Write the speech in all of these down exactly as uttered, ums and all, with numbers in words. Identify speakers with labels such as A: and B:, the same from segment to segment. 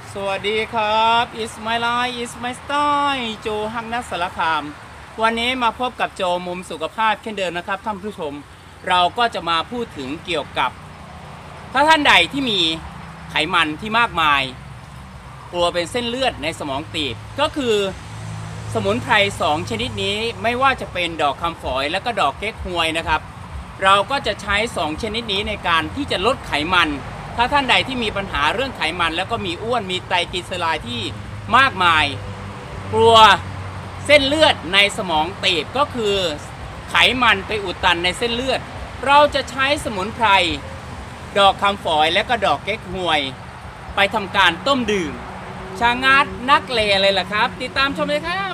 A: สวัสดีครับ It's my life It's my style โจฮักนัสสารคามวันนี้มาพบกับโจมุมสุขภาพเช่นเดิมนะครับท่านผู้ชมเราก็จะมาพูดถึงเกี่ยวกับถ้าท่านใดที่มีไขมันที่มากมายกลัวเป็นเส้นเลือดในสมองตีบก็คือสมุนไพรสองชนิดนี้ไม่ว่าจะเป็นดอกคำฝอยและก็ดอกเก๊กฮวยนะครับเราก็จะใช้สองชนิดนี้ในการที่จะลดไขมันถ้าท่านใดที่มีปัญหาเรื่องไขมันแล้วก็มีอ้วนมีไตรกลีเซอไรด์ที่มากมายกลัวเส้นเลือดในสมองตีบก็คือไขมันไปอุดตันในเส้นเลือดเราจะใช้สมุนไพรดอกคำฝอยและก็ดอกเก๊กฮวยไปทำการต้มดื่มชางัดนักเลเลยล่ะครับติดตามชมเลยครับ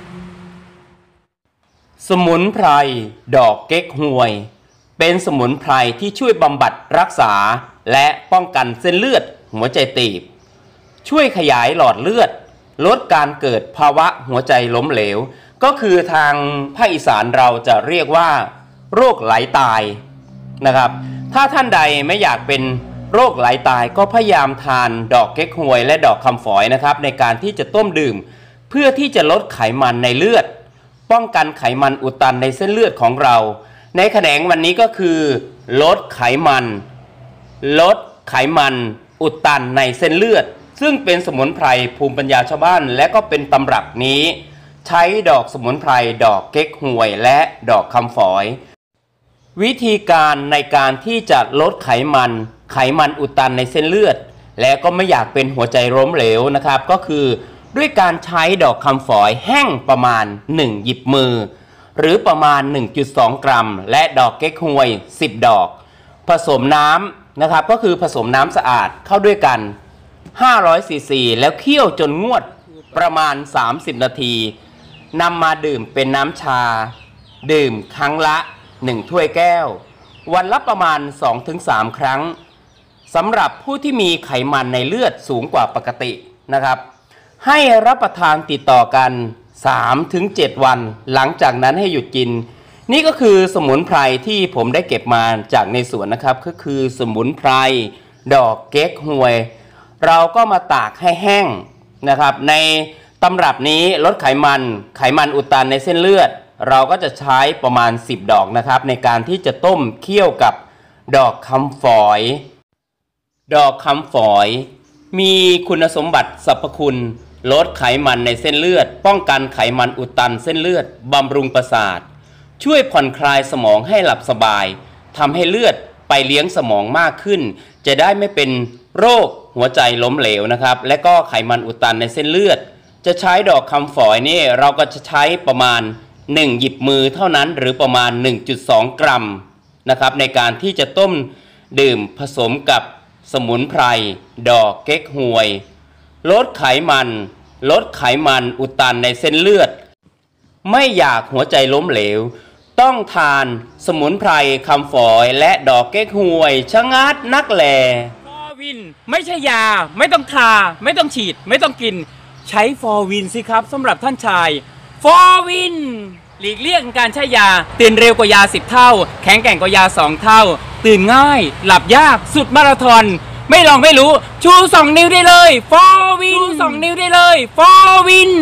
A: สมุนไพรดอกเก๊กฮวยเป็นสมุนไพรที่ช่วยบำบัดรักษาและป้องกันเส้นเลือดหัวใจตีบช่วยขยายหลอดเลือดลดการเกิดภาวะหัวใจล้มเหลวก็คือทางภาคอีสานเราจะเรียกว่าโรคไหลตายนะครับถ้าท่านใดไม่อยากเป็นโรคไหลตายก็พยายามทานดอกเก๊กฮวยและดอกคำฝอยนะครับในการที่จะต้มดื่มเพื่อที่จะลดไขมันในเลือดป้องกันไขมันอุดตันในเส้นเลือดของเราในแขนงวันนี้ก็คือลดไขมันลดไขมันอุดตันในเส้นเลือดซึ่งเป็นสมุนไพรภูมิปัญญาชาวบ้านและก็เป็นตำรับนี้ใช้ดอกสมุนไพรดอกเก๊กฮวยและดอกคำฝอยวิธีการในการที่จะลดไขมันไขมันอุดตันในเส้นเลือดและก็ไม่อยากเป็นหัวใจล้มเหลวนะครับก็คือด้วยการใช้ดอกคำฝอยแห้งประมาณหนึ่งหยิบมือหรือประมาณ หนึ่งจุดสอง กรัมและดอกเก๊กฮวยสิบดอกผสมน้ำนะครับก็คือผสมน้ำสะอาดเข้าด้วยกันห้าร้อยซีซีแล้วเคี่ยวจนงวดประมาณสามสิบนาทีนำมาดื่มเป็นน้ำชาดื่มครั้งละหนึ่งถ้วยแก้ววันละประมาณ สองถึงสาม ครั้งสำหรับผู้ที่มีไขมันในเลือดสูงกว่าปกตินะครับให้รับประทานติดต่อกัน สามถึงเจ็ด วันหลังจากนั้นให้หยุดกินนี่ก็คือสมุนไพรที่ผมได้เก็บมาจากในสวนนะครับก็คือสมุนไพรดอกเก๊กฮวยเราก็มาตากให้แห้งนะครับในตำรับนี้ลดไขมันไขมันอุดตันในเส้นเลือดเราก็จะใช้ประมาณสิบดอกนะครับในการที่จะต้มเคี่ยวกับดอกคำฝอยดอกคำฝอยมีคุณสมบัติสรรพคุณลดไขมันในเส้นเลือดป้องกันไขมันอุดตันเส้นเลือดบำรุงประสาทช่วยผ่อนคลายสมองให้หลับสบายทำให้เลือดไปเลี้ยงสมองมากขึ้นจะได้ไม่เป็นโรคหัวใจล้มเหลวนะครับและก็ไขมันอุดตันในเส้นเลือดจะใช้ดอกคำฝอยนี่เราก็จะใช้ประมาณหนึ่งหยิบมือเท่านั้นหรือประมาณ หนึ่งจุดสอง กรัมนะครับในการที่จะต้มดื่มผสมกับสมุนไพรดอกเก๊กฮวยลดไขมันลดไขมันอุดตันในเส้นเลือดไม่อยากหัวใจล้มเหลวต้องทานสมุนไพรคำฝอยและดอกเก๊กฮวยชะงัดนักแลฟอร์วินไม่ใช่ยาไม่ต้องทาไม่ต้องฉีดไม่ต้องกินใช้ฟอร์วินสิครับสำหรับท่านชายฟอร์วินหลีกเลี่ยงการใช้ยาตื่นเร็วกว่ายาสิบเท่าแข็งแกร่งกว่ายาสองเท่าตื่นง่ายหลับยากสุดมาราธอนไม่ลองไม่รู้ชูสองนิ้วได้เลยฟอร์วินชูสองนิ้วได้เลยฟอร์วิน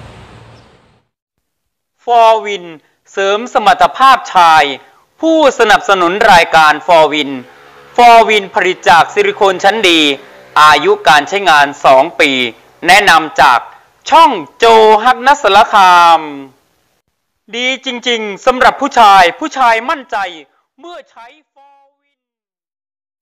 A: ฟอร์วินเสริมสมรรถภาพชายผู้สนับสนุนรายการฟอร์วินฟอร์วินผลิตจากซิลิโคนชั้นดีอายุการใช้งานสองปีแนะนำจากช่องโจฮักนัสสารคามดีจริงๆสำหรับผู้ชายผู้ชายมั่นใจเมื่อใช้ฟอ